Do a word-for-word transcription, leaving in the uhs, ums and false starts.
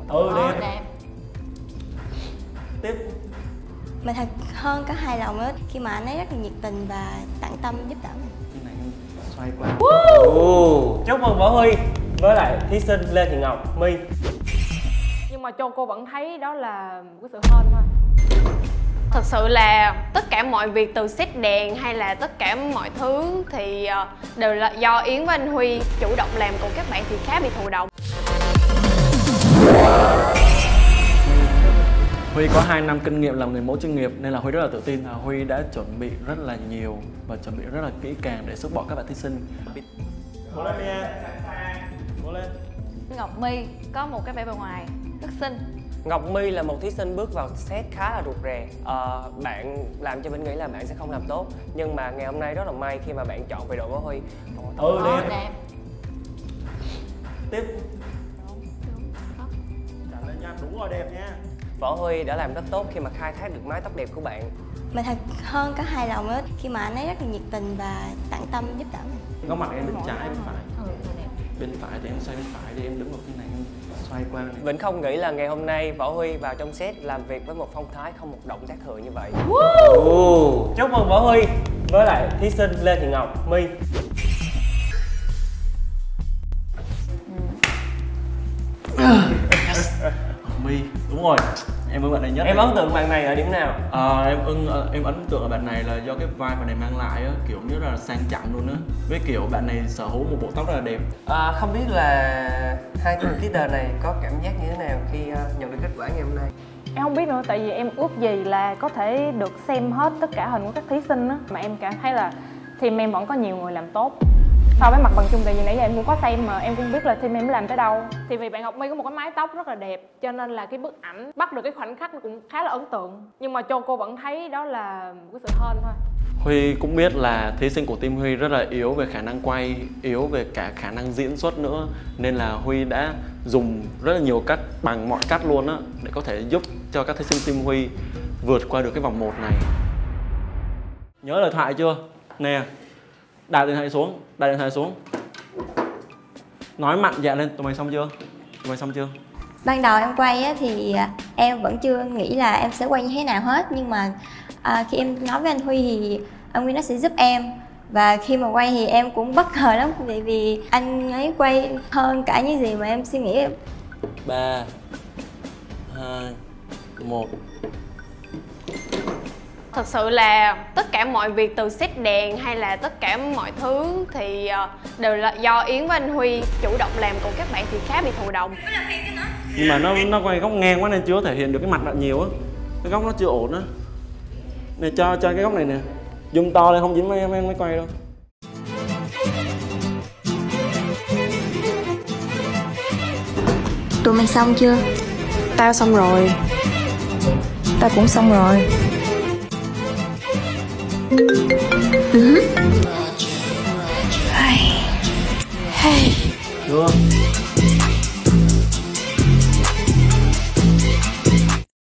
Ừ Ờ, đẹp. đẹp. Tiếp. Mình thật hơn có hài lòng á khi mà anh ấy rất là nhiệt tình và tận tâm giúp đỡ mình. Cái này em xoay qua. Ồ. Chúc mừng Võ Huy với lại thí sinh Lê Thị Ngọc My. Nhưng mà cho cô vẫn thấy đó là một cái sự hên thôi. Thật sự là tất cả mọi việc từ set đèn hay là tất cả mọi thứ thì ờ, đều là do Yến và anh Huy chủ động làm, còn các bạn thì khá bị thụ động. Huy có hai năm kinh nghiệm làm người mẫu chuyên nghiệp nên là Huy rất là tự tin là Huy đã chuẩn bị rất là nhiều và chuẩn bị rất là kỹ càng để support các bạn thí sinh. Cố lên nha. Cố lên. Ngọc My có một cái vẻ bề ngoài rất xinh. Ngọc My là một thí sinh bước vào set khá là rụt rè. Ờ, bạn làm cho mình nghĩ là bạn sẽ không làm tốt, nhưng mà ngày hôm nay rất là may khi mà bạn chọn về đội Võ Huy. Ừ Ờ, đẹp. đẹp. Tiếp. Trả lên nha, đúng rồi, đẹp nha. Võ Huy đã làm rất tốt khi mà khai thác được mái tóc đẹp của bạn. Mình thật hơn có hài lòng á khi mà anh ấy rất là nhiệt tình và tận tâm giúp đỡ mình. Góc mặt em bên trái bên phải. Ừ, đẹp. Bên phải thì em xoay bên phải thì em đứng ở phía này em xoay qua này. Vĩnh không nghĩ là ngày hôm nay Võ Huy vào trong set làm việc với một phong thái không một động tác thừa như vậy. Ồ. Chúc mừng Võ Huy với lại thí sinh Lê Thị Ngọc My. My, đúng rồi. Em ưng bạn này nhất. Em ấn tượng bạn này ở điểm nào? À, em ưng em ấn tượng ở bạn này là do cái vibe bạn này mang lại á, kiểu như là sang trọng luôn á. Với kiểu bạn này sở hữu một bộ tóc rất là đẹp. À, không biết là hai competitor này có cảm giác như thế nào khi uh, nhận được kết quả ngày hôm nay? Em không biết nữa, tại vì em ước gì là có thể được xem hết tất cả hình của các thí sinh á. Mà em cảm thấy là team em vẫn có nhiều người làm tốt so với mặt bằng chung, tại vì nãy giờ em cũng có xem mà em cũng biết là team em làm tới đâu. Thì vì bạn Ngọc My có một cái mái tóc rất là đẹp cho nên là cái bức ảnh bắt được cái khoảnh khắc nó cũng khá là ấn tượng. Nhưng mà cho cô vẫn thấy đó là một cái sự hên thôi. Huy cũng biết là thí sinh của team Huy rất là yếu về khả năng quay, yếu về cả khả năng diễn xuất nữa. Nên là Huy đã dùng rất là nhiều cách, bằng mọi cách luôn á, để có thể giúp cho các thí sinh team Huy vượt qua được cái vòng một này. Nhớ lời thoại chưa? Nè, đặt điện thoại xuống, đặt điện thoại xuống. Nói mạnh dạ lên, tụi mày xong chưa? Tụi mày xong chưa? Ban đầu em quay á, thì em vẫn chưa nghĩ là em sẽ quay như thế nào hết. Nhưng mà à, khi em nói với anh Huy thì anh Huy nó sẽ giúp em. Và khi mà quay thì em cũng bất ngờ lắm, bởi vì anh ấy quay hơn cả những gì mà em suy nghĩ. Ba, hai, một. Thật sự là tất cả mọi việc từ set đèn hay là tất cả mọi thứ thì ờ, đều là do Yến và anh Huy chủ động làm, còn các bạn thì khá bị thụ động. Nhưng mà nó nó quay góc ngang quá nên chưa thể hiện được cái mặt bạn nhiều á. Cái góc nó chưa ổn á. Này cho cho cái góc này nè. Zoom to lên không dính mấy mấy, mấy quay đâu. Tụi mày xong chưa? Tao xong rồi. Tao cũng xong rồi. Ừ. Hey. Hey. Được.